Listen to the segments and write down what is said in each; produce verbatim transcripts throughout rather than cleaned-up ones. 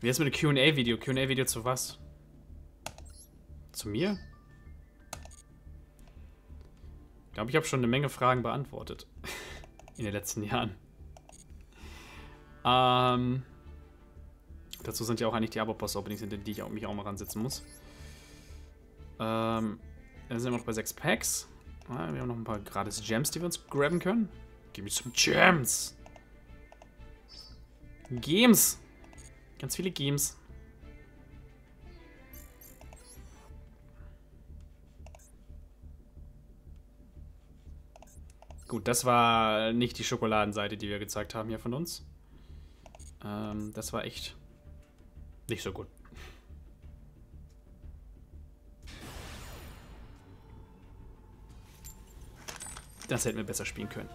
Wie ist mit einem Q und A-Video? Q und A-Video zu was? Zu mir? Ich glaube, ich habe schon eine Menge Fragen beantwortet. In den letzten Jahren. Ähm, dazu sind ja auch eigentlich die Abo-Post-Openings, in die ich auch, mich auch mal ransetzen muss. Ähm, dann sind wir noch bei sechs Packs. Ah, wir haben noch ein paar gratis Gems, die wir uns grabben können. Gib mir some Gems! Games! Ganz viele Games. Gut, das war nicht die Schokoladenseite, die wir gezeigt haben hier von uns. Ähm, das war echt nicht so gut. Das hätten wir besser spielen können.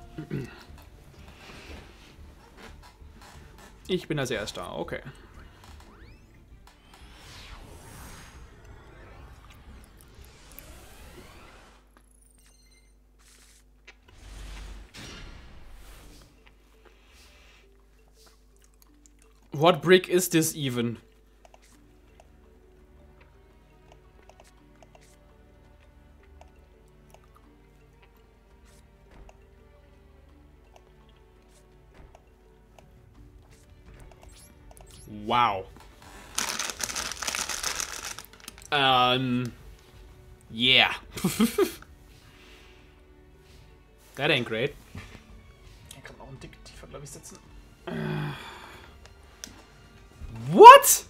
Ich bin als Erster, okay. What brick is this even? Wow. Um. Yeah. That ain't great. Hier kann man auch ein Tick tiefer, glaube ich, sitzen. What?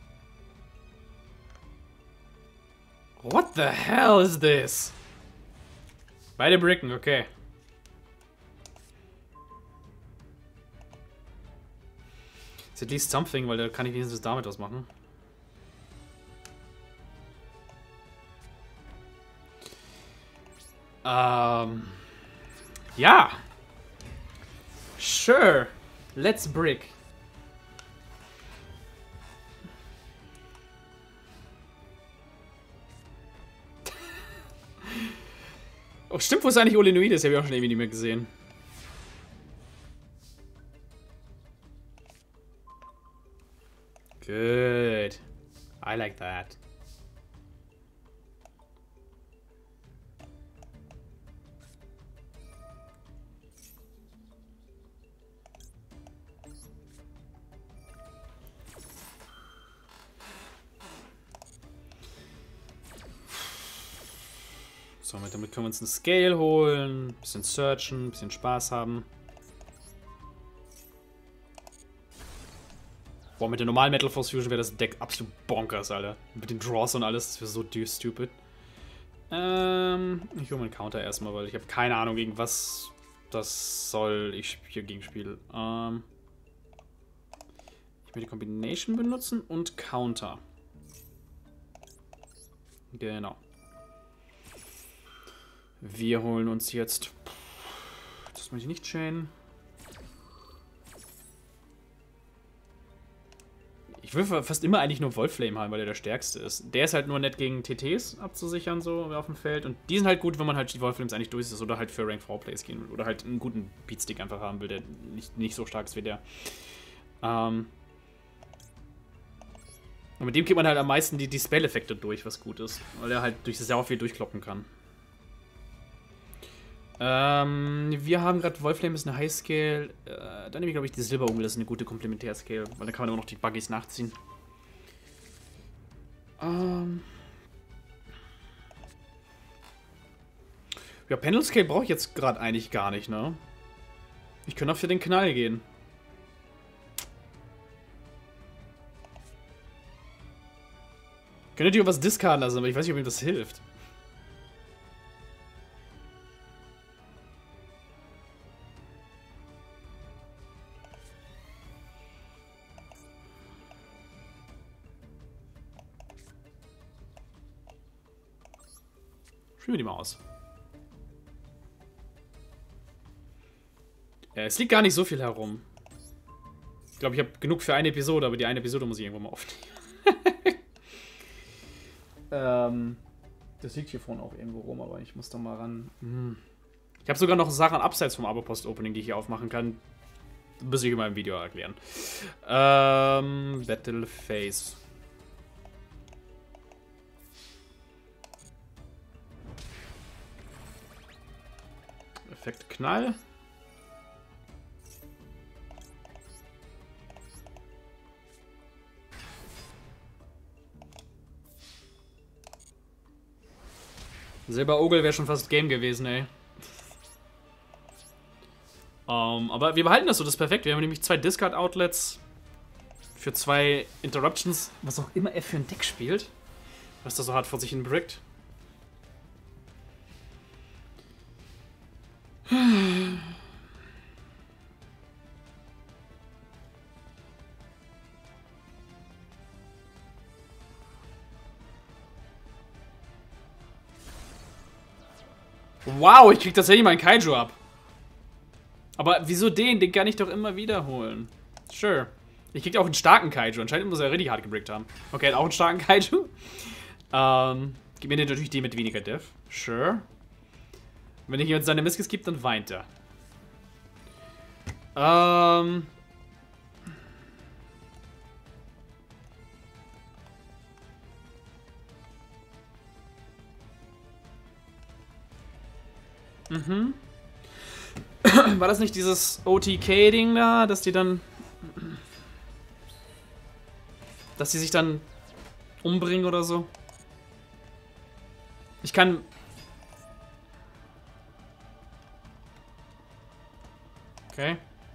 What the hell is this? Beide Bricken, okay. Ist at least something, weil da kann ich wenigstens damit was machen. Ähm. Ja. Sure. Let's brick. Oh, stimmt, wo ist eigentlich Olenoides? Habe ich auch schon irgendwie nicht mehr gesehen. Good. I like that. So, damit können wir uns einen Scale holen, ein bisschen searchen, ein bisschen Spaß haben. Boah, mit der normalen Metal Force Fusion wäre das Deck absolut bonkers, Alter. Mit den Draws und alles, das wäre so stupid. Ähm, ich hole meinen Counter erstmal, weil ich habe keine Ahnung, gegen was das soll ich hier gegen spiele. Ähm, ich will die Combination benutzen und Counter. Genau. Wir holen uns jetzt... Das möchte ich nicht chainen. Ich will fast immer eigentlich nur Wolfflame haben, weil der der stärkste ist. Der ist halt nur nett gegen T Ts abzusichern, so auf dem Feld. Und die sind halt gut, wenn man halt die Wolfflames eigentlich durch ist oder halt für Rank vier Plays gehen will. Oder halt einen guten Beatstick einfach haben will, der nicht, nicht so stark ist wie der. Ähm... Und mit dem kriegt man halt am meisten die, die Spell-Effekte durch, was gut ist. Weil er halt durch sehr viel durchkloppen kann. Ähm, wir haben gerade Wolfflame ist eine High-Scale. Äh, dann nehme ich, glaube ich, die Silberungel, das ist eine gute Komplementär-Scale. Weil dann kann man immer noch die Buggies nachziehen. Ähm. Ja, Pendle-Scale brauche ich jetzt gerade eigentlich gar nicht, ne? Ich könnte auch für den Knall gehen. Ich könnte dir was discarden lassen, aber ich weiß nicht, ob ihm das hilft. Spielen wir die mal aus. Ja, es liegt gar nicht so viel herum. Ich glaube, ich habe genug für eine Episode, aber die eine Episode muss ich irgendwo mal aufnehmen. ähm, das liegt hier vorne auch irgendwo rum, aber ich muss da mal ran. Hm. Ich habe sogar noch Sachen abseits vom Abo-Post-Opening, die ich hier aufmachen kann. Muss ich in meinem Video erklären. Ähm, Battle Phase. Effekt Knall. Silberogel wäre schon fast Game gewesen, ey. Um, aber wir behalten das so, das ist perfekt. Wir haben nämlich zwei Discard-Outlets für zwei Interruptions, was auch immer er für ein Deck spielt. Was da so hart vor sich hin brickt. Wow, ich krieg tatsächlich meinen Kaiju ab. Aber wieso den? Den kann ich doch immer wiederholen. Sure. Ich krieg auch einen starken Kaiju. Anscheinend muss er richtig hart gebrickt haben. Okay, hat auch einen starken Kaiju. Ähm, gib mir natürlich den mit weniger Def. Sure. Wenn ich ihm jetzt seine Miskis gibt, dann weint er. Ähm... Mhm. War das nicht dieses O T K-Ding da, dass die dann... Dass die sich dann umbringen oder so? Ich kann... Okay.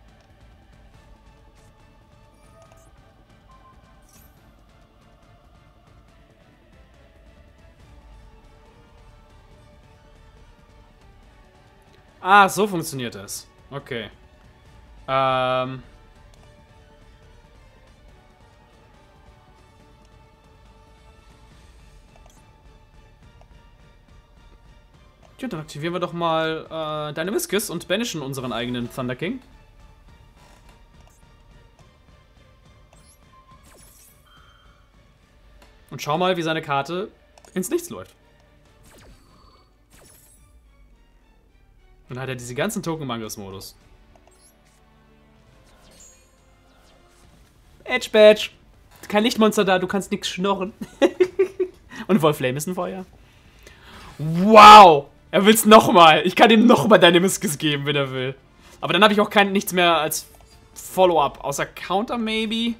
Ah, so funktioniert das. Okay. Ähm. Ja, dann aktivieren wir doch mal äh, deine Miskis und banishen unseren eigenen Thunder King. Und schau mal, wie seine Karte ins Nichts läuft. Dann hat er diese ganzen Token im Angriffsmodus. Edge Badge. Kein Lichtmonster da, du kannst nichts schnorren. Und Wolfflame ist ein Feuer. Wow! Er will's nochmal. Ich kann ihm nochmal deine Miskis geben, wenn er will. Aber dann habe ich auch kein nichts mehr als Follow-up. Außer Counter, maybe.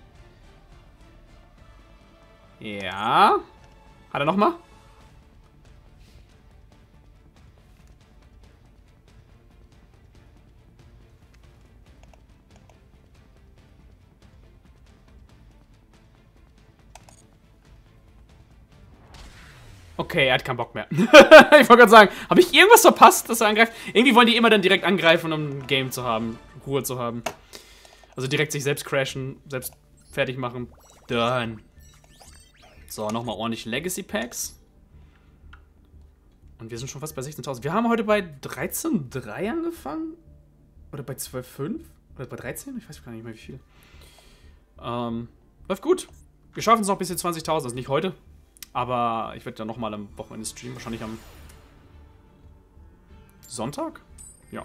Ja. Hat er nochmal? Okay, er hat keinen Bock mehr. Ich wollte gerade sagen, habe ich irgendwas verpasst, dass er angreift? Irgendwie wollen die immer dann direkt angreifen, um ein Game zu haben, Ruhe zu haben. Also direkt sich selbst crashen, selbst fertig machen. Done. So, nochmal ordentlich Legacy Packs. Und wir sind schon fast bei sechzehntausend. Wir haben heute bei dreizehn Komma drei angefangen? Oder bei zwölf Komma fünf? Oder bei dreizehn? Ich weiß gar nicht mehr wie viel. Ähm, läuft gut. Wir schaffen es noch bis zu zwanzigtausend, also nicht heute. Aber ich werde dann nochmal am Wochenende streamen, wahrscheinlich am Sonntag? Ja.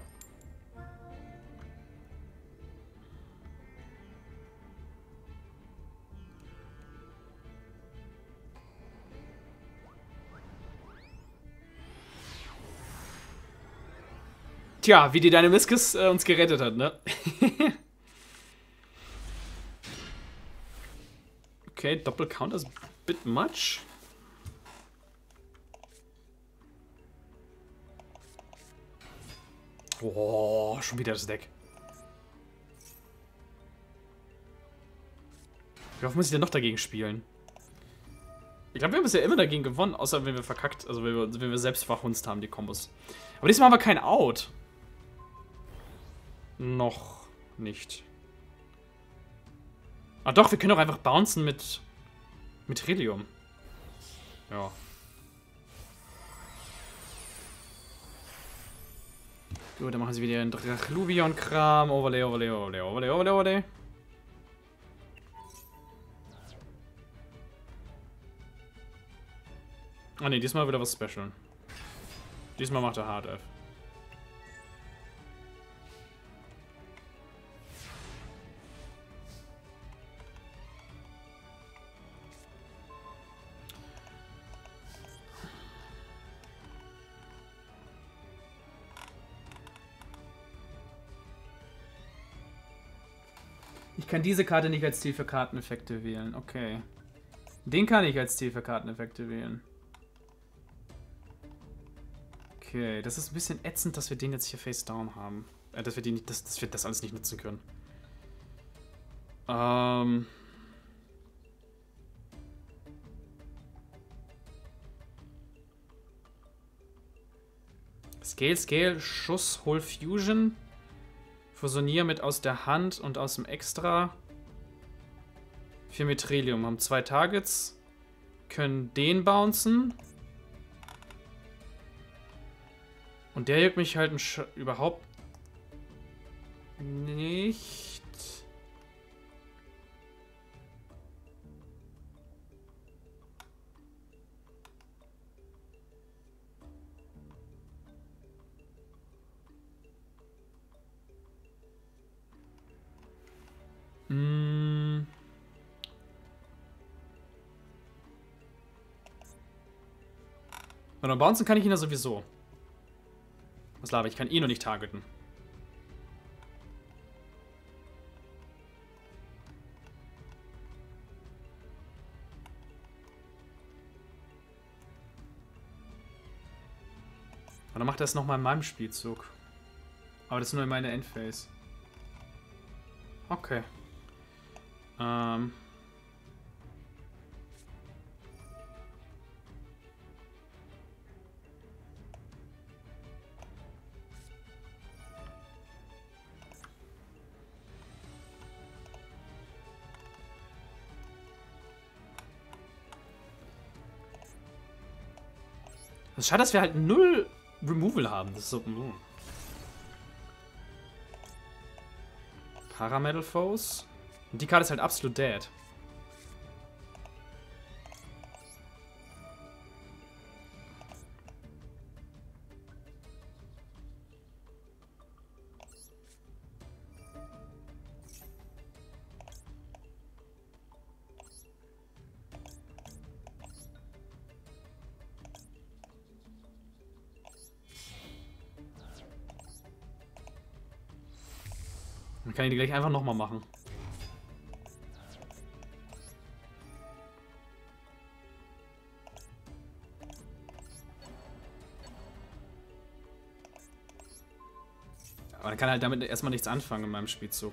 Tja, wie die Dynamiscus äh, uns gerettet hat, ne? Okay, Doppel-Counter ist ein bit much. Boah, schon wieder das Deck. Wie oft muss ich denn noch dagegen spielen? Ich glaube, wir haben bisher immer dagegen gewonnen, außer wenn wir verkackt, also wenn wir, wenn wir selbst verhunzt haben, die Kombos. Aber diesmal haben wir kein Out. Noch nicht. Ah doch, wir können doch einfach bouncen mit, mit Trillium. Ja. Gut, dann machen sie wieder einen Drachluvion-Kram. Overlay, Overlay, Overlay, Overlay, Overlay, Overlay. Ah ne, diesmal wieder was Special. Diesmal macht er Hard F. Ich kann diese Karte nicht als Ziel für Karteneffekte wählen. Okay. Den kann ich als Ziel für Karteneffekte wählen. Okay, das ist ein bisschen ätzend, dass wir den jetzt hier face down haben. Äh, dass wir, die nicht, dass, dass wir das alles nicht nutzen können. Ähm... Scale, Scale, Schuss, Hol Fusion. Fusionier mit aus der Hand und aus dem Extra. Vier Metrelium. Haben zwei Targets. Können den bouncen. Und der juckt mich halt ein Sch überhaupt nicht. Hm. Und dann bouncen kann ich ihn ja sowieso. Was laber ich? Ich kann ihn noch nicht targeten. Und dann macht er es nochmal in meinem Spielzug. Aber das ist nur in meiner Endphase. Okay. Ähm. Es ist schade, dass wir halt null Removal haben. Das ist so. Mm. Parametal Foes. Und die Karte ist halt absolut dead. Dann kann ich die gleich einfach nochmal machen. Aber dann kann halt damit erstmal nichts anfangen in meinem Spielzug.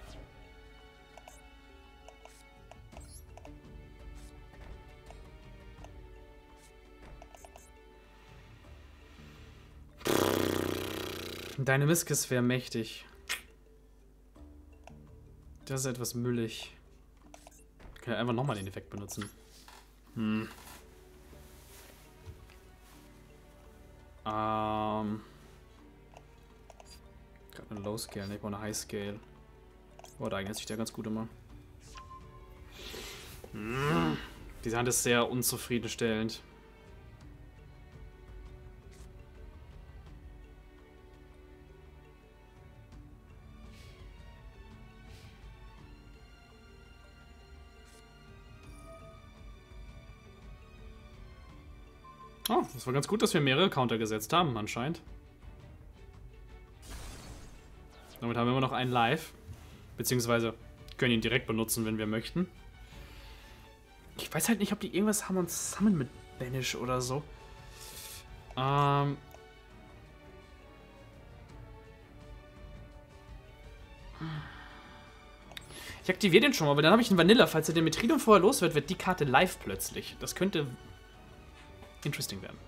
Deine Miskis wäre mächtig. Das ist etwas müllig. Ich kann ja einfach nochmal den Effekt benutzen. Hm. Ähm. Ich habe eine Low Scale, ne? Ich brauche eine High Scale. Boah, da eignet sich der ganz gut immer. Hm. Diese Hand ist sehr unzufriedenstellend. Oh, das war ganz gut, dass wir mehrere Counter gesetzt haben, anscheinend. Damit haben wir immer noch einen live. Beziehungsweise können ihn direkt benutzen, wenn wir möchten. Ich weiß halt nicht, ob die irgendwas haben und Summon mit Banish oder so. Ähm. Ich aktiviere den schon mal, aber dann habe ich einen Vanilla. Falls er den mit Tridon vorher los wird, wird die Karte live plötzlich. Das könnte interesting werden.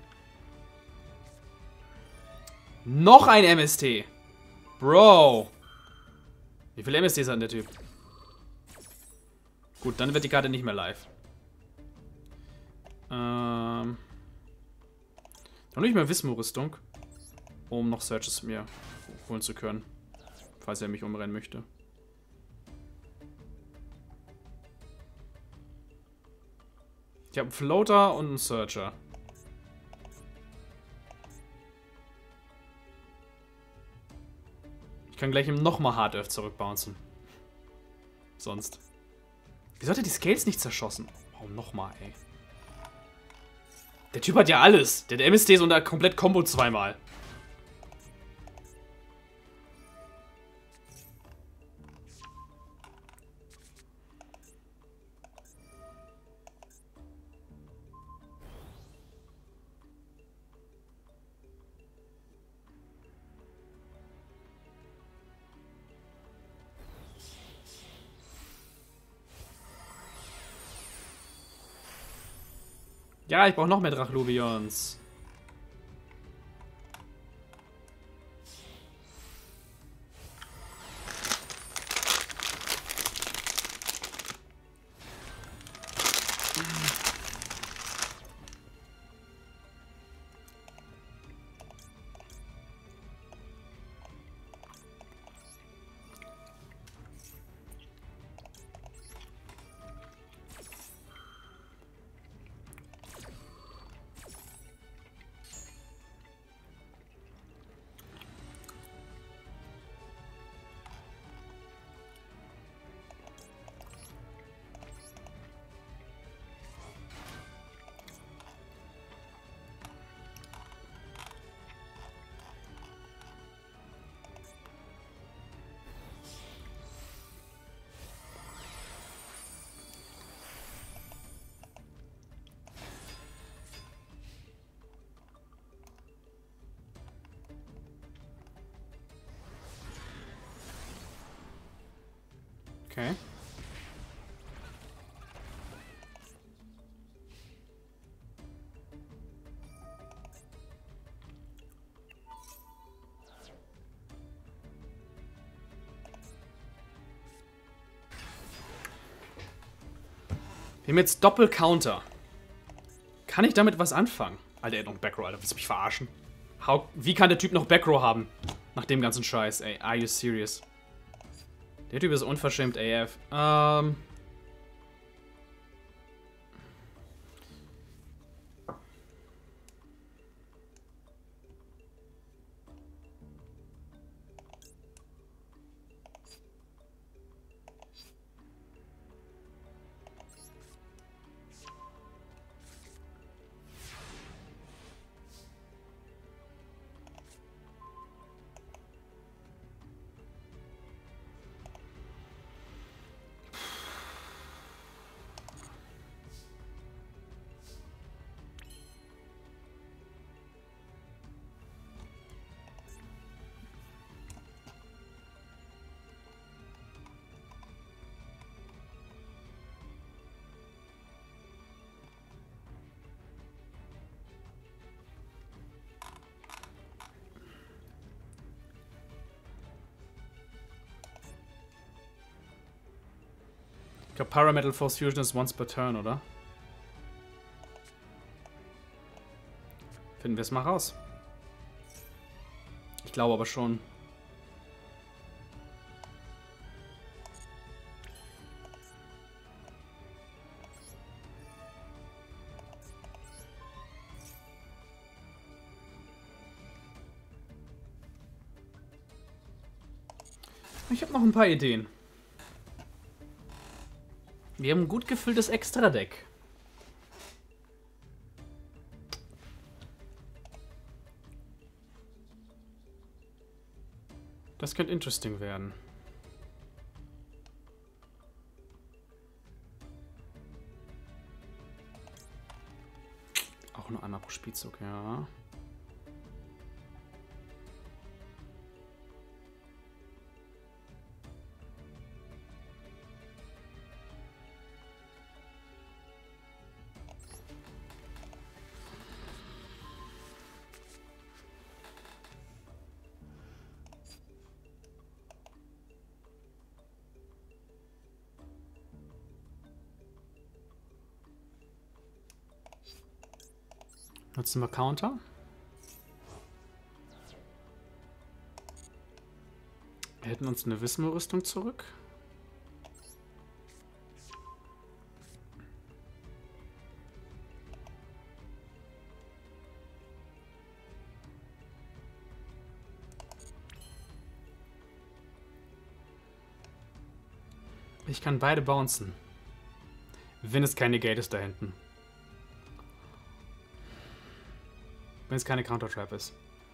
Noch ein M S T. Bro. Wie viele M S Ts hat der Typ? Gut, dann wird die Karte nicht mehr live. Ähm. Dann nicht mehr Wismo-Rüstung, um noch Searches mir holen zu können. Falls er mich umrennen möchte. Ich habe einen Floater und einen Searcher. Ich kann gleich ihm nochmal Hard Earth zurückbouncen. Sonst. Wieso hat er die Scales nicht zerschossen? Warum nochmal, ey? Der Typ hat ja alles. Der hat M S Ts und der komplett Combo zweimal. Ja, ich brauche noch mehr Drachluvions. Okay. Wir haben jetzt Doppel-Counter. Kann ich damit was anfangen? Alter, er hat noch Backrow, Alter. Willst du mich verarschen? How, wie kann der Typ noch Backrow haben? Nach dem ganzen Scheiß, ey. Are you serious? Der Typ ist unverschämt A F. Ähm... Ich glaube, Parametal Force Fusion ist once per turn, oder? Finden wir es mal raus. Ich glaube aber schon. Ich habe noch ein paar Ideen. Wir haben ein gut gefülltes Extra-Deck. Das könnte interesting werden. Auch nur einmal pro Spielzug, ja. Nutzen wir Counter. Wir hätten uns eine Wismor-Rüstung zurück. Ich kann beide bouncen. Wenn es keine Gate ist da hinten. Wenn es keine Counter-Trap ist.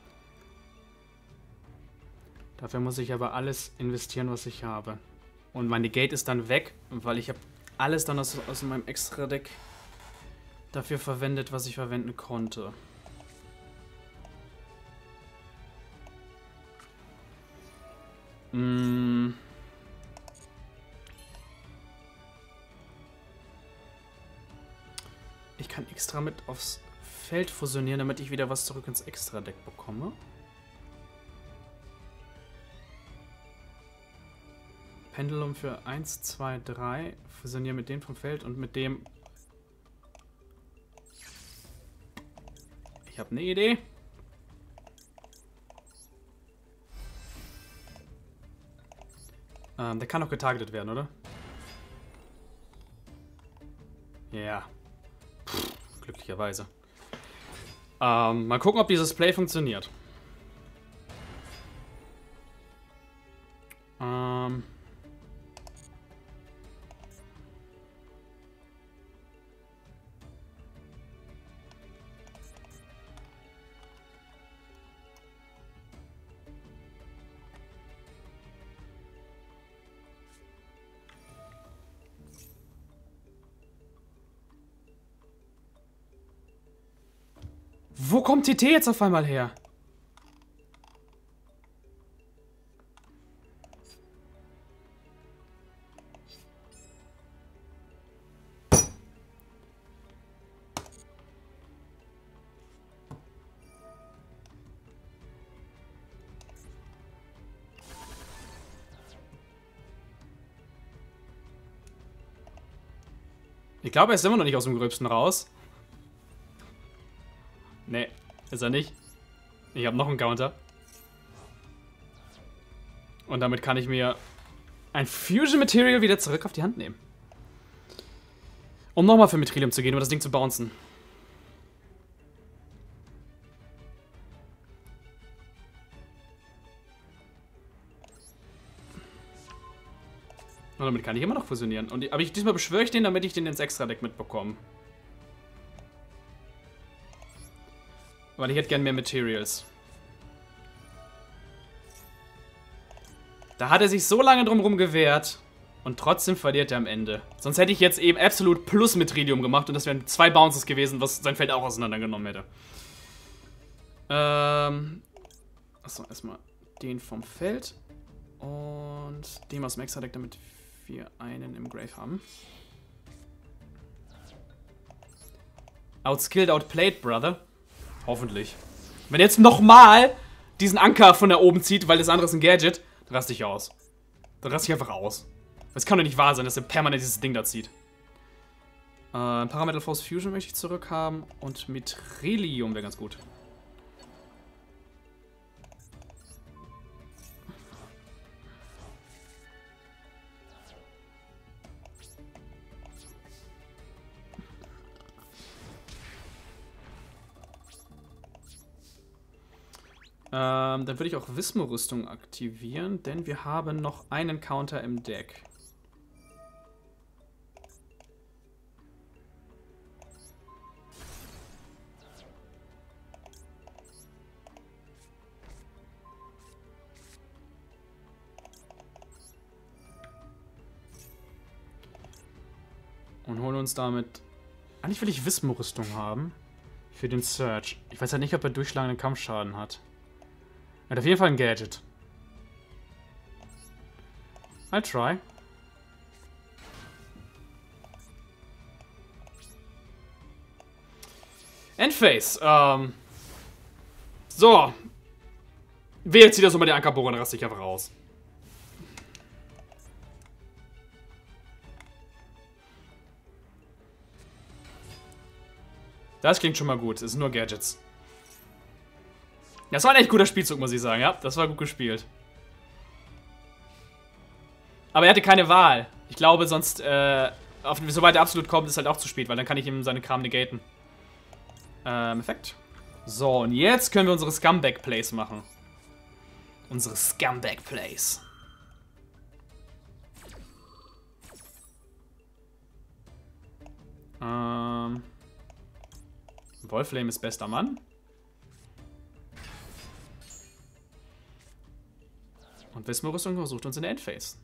Dafür muss ich aber alles investieren, was ich habe. Und meine Gate ist dann weg, weil ich habe alles dann aus, aus meinem Extra-Deck dafür verwendet, was ich verwenden konnte. Mm. Ich kann extra mit aufs Feld fusionieren, damit ich wieder was zurück ins Extra-Deck bekomme. Pendulum für eins, zwei, drei. Fusionieren mit dem vom Feld und mit dem... Ich habe eine Idee. Ähm, der kann auch getargetet werden, oder? Ja. Pff, glücklicherweise. Ähm, mal gucken, ob dieses Play funktioniert. Ähm... Wo kommt T T jetzt auf einmal her? Ich glaube, er ist immer noch nicht aus dem Gröbsten raus. Nee, ist er nicht. Ich habe noch einen Counter. Und damit kann ich mir ein Fusion Material wieder zurück auf die Hand nehmen. Um nochmal für Mithrilium zu gehen, um das Ding zu bouncen. Und damit kann ich immer noch fusionieren. Und, aber ich, diesmal beschwöre ich den, damit ich den ins Extra-Deck mitbekomme. Weil ich hätte gern mehr Materials. Da hat er sich so lange drumherum gewehrt. Und trotzdem verliert er am Ende. Sonst hätte ich jetzt eben absolut plus Mithrilium gemacht. Und das wären zwei Bounces gewesen, was sein Feld auch auseinandergenommen hätte. Ähm. Achso, erstmal den vom Feld. Und den aus dem Extra-Deck, damit wir einen im Grave haben. Outskilled, outplayed, brother. Hoffentlich. Wenn er jetzt nochmal diesen Anker von da oben zieht, weil das andere ist ein Gadget, dann raste ich aus. Dann raste ich einfach aus. Es kann doch nicht wahr sein, dass er permanent dieses Ding da zieht. Äh, Parametal Force Fusion möchte ich zurückhaben und Mithrilium wäre ganz gut. Ähm, dann würde ich auch Wismo-Rüstung aktivieren, denn wir haben noch einen Counter im Deck. Und holen uns damit... Eigentlich will ich Wismo-Rüstung haben. Für den Search. Ich weiß ja nicht, ob er durchschlagenden Kampfschaden hat. Er hat auf jeden Fall ein Gadget. I'll try. Endphase. Ähm. So. Wer zieht das nochmal den Ankerbohrer, dann raste ich einfach raus. Das klingt schon mal gut. Es sind nur Gadgets. Das war ein echt guter Spielzug, muss ich sagen. Ja, das war gut gespielt. Aber er hatte keine Wahl. Ich glaube, sonst, äh, auf, sobald er absolut kommt, ist halt auch zu spät, weil dann kann ich ihm seine Kram negaten. Ähm, Effekt. So, und jetzt können wir unsere Scumbag-Plays machen. Unsere Scumbag-Plays. Ähm. Wolfflame ist bester Mann. Und Wismo-Rüstung versucht uns in der Endphase.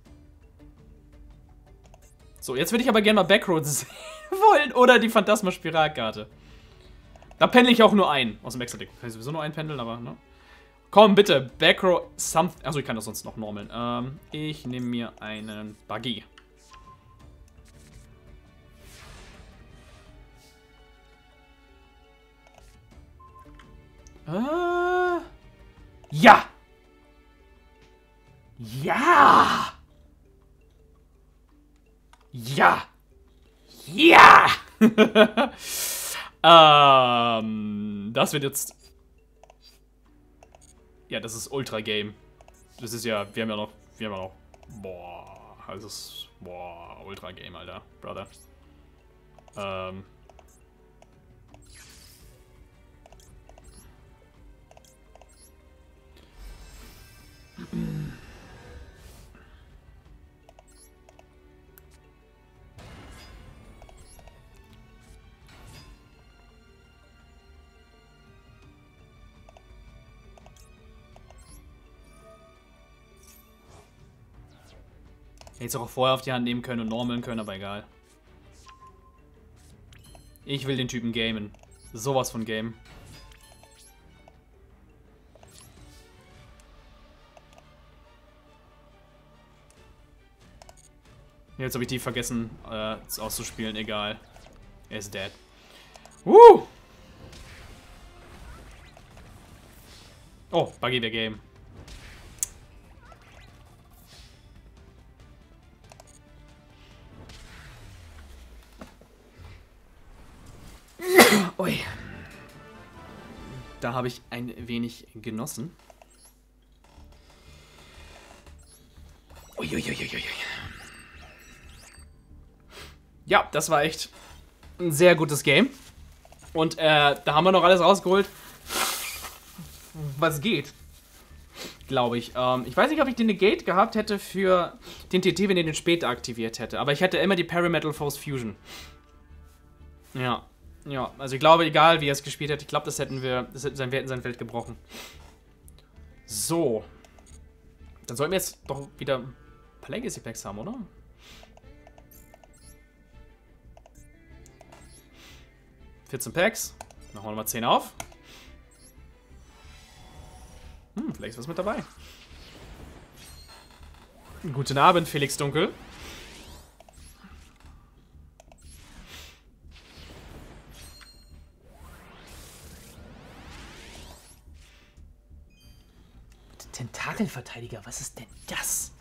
So, jetzt würde ich aber gerne mal Backroads sehen wollen. Oder die Phantasma-Spiralkarte. Da pendel ich auch nur ein. Aus dem Extra-Deck. Kann ich sowieso nur einpendeln, aber, ne? Komm, bitte. Backroad something. Achso, ich kann das sonst noch normeln. Ähm, ich nehme mir einen Buggy. Äh, ja! Ja! Ja! Ja! ähm, das wird jetzt... Ja, das ist Ultra Game. Das ist ja, wir haben ja noch, wir haben ja noch, boah, das ist, boah, Ultra Game, Alter, Brother. Ähm. Hätte es auch vorher auf die Hand nehmen können und normaln können, aber egal. Ich will den Typen gamen. Sowas von Game. Jetzt habe ich die vergessen äh, auszuspielen, egal. Er ist dead. Uh! Oh, Buggy der Game. Ui. Da habe ich ein wenig genossen. Uiuiuiui. Ja, das war echt ein sehr gutes Game. Und äh, da haben wir noch alles rausgeholt, was geht. Glaube ich. Ähm, ich weiß nicht, ob ich den Negate gehabt hätte für den T T, wenn ich den später aktiviert hätte. Aber ich hatte immer die Parametal Force Fusion. Ja. Ja, also ich glaube, egal wie er es gespielt hätte, ich glaube, das hätten wir, das hätten wir hätten sein Feld gebrochen. So. Dann sollten wir jetzt doch wieder ein paar Legacy Packs haben, oder? vierzehn Packs. Machen wir nochmal zehn auf. Hm, vielleicht ist was mit dabei. Guten Abend, Felix Dunkel. Tentakelverteidiger, was ist denn das?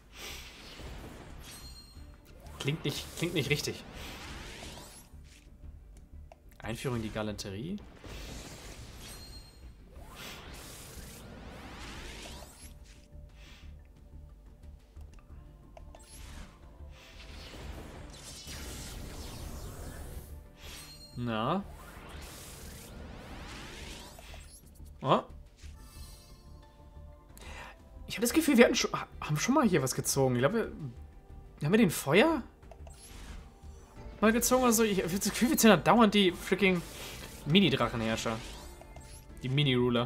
Klingt nicht, klingt nicht richtig. Einführung in die Galanterie. Na? Oh. Ich habe das Gefühl, wir hatten schon, haben schon mal hier was gezogen. Ich glaube, haben wir den Feuer mal gezogen oder so? Ich habe das Gefühl, wir ziehen da dauernd die freaking Mini-Drachenherrscher. Die Mini-Ruler.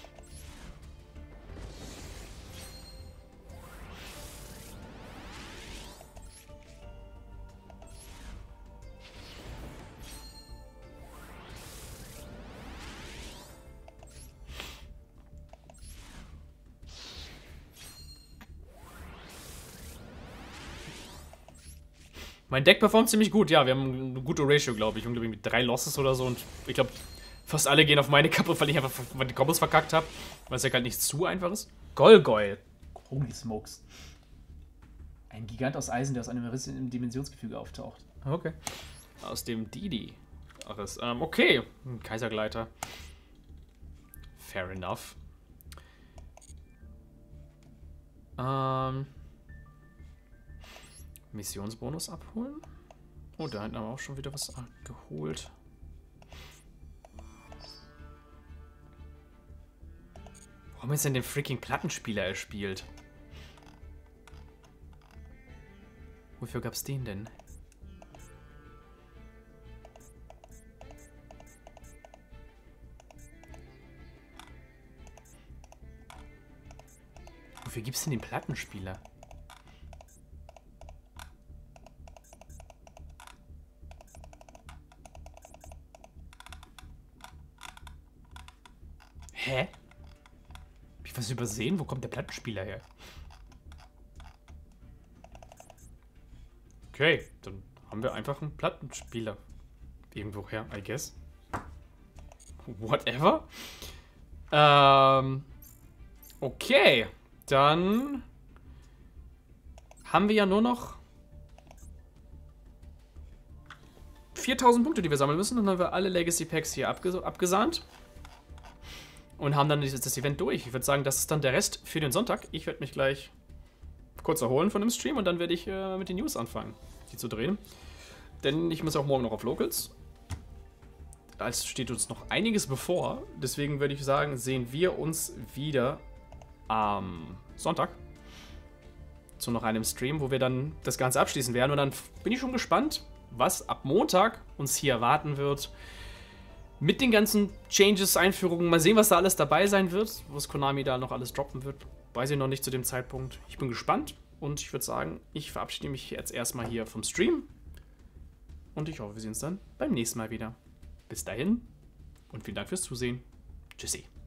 Mein Deck performt ziemlich gut, ja, wir haben eine gute Ratio, glaube ich. Irgendwie mit drei Losses oder so und ich glaube, fast alle gehen auf meine Kappe, weil ich einfach die Kombos verkackt habe. Weil es ja halt nicht zu einfach ist. Golgoyle. Holy smokes. Ein Gigant aus Eisen, der aus einem Riss im Dimensionsgefüge auftaucht. Okay. Aus dem Didi. Ach, ist, ähm, okay. Kaisergleiter. Fair enough. Ähm... Missionsbonus abholen. Oh, da hinten haben wir auch schon wieder was geholt. Warum ist denn den freaking Plattenspieler erspielt? Wofür gab's den denn? Wofür gibt's denn den Plattenspieler? Hä? Hab ich was übersehen? Wo kommt der Plattenspieler her? Okay, dann haben wir einfach einen Plattenspieler irgendwo her, I guess. Whatever. Ähm, okay. Dann haben wir ja nur noch viertausend Punkte, die wir sammeln müssen. Dann haben wir alle Legacy Packs hier abges abgesahnt. Und haben dann dieses, das Event durch. Ich würde sagen, das ist dann der Rest für den Sonntag. Ich werde mich gleich kurz erholen von dem Stream und dann werde ich äh, mit den News anfangen, die zu drehen. Denn ich muss auch morgen noch auf Locals. Es steht uns noch einiges bevor. Deswegen würde ich sagen, sehen wir uns wieder am Sonntag zu noch einem Stream, wo wir dann das Ganze abschließen werden. Und dann bin ich schon gespannt, was ab Montag uns hier erwarten wird. Mit den ganzen Changes, Einführungen. Mal sehen, was da alles dabei sein wird. Was Konami da noch alles droppen wird. Weiß ich noch nicht zu dem Zeitpunkt. Ich bin gespannt. Und ich würde sagen, ich verabschiede mich jetzt erstmal hier vom Stream. Und ich hoffe, wir sehen uns dann beim nächsten Mal wieder. Bis dahin und vielen Dank fürs Zusehen. Tschüssi.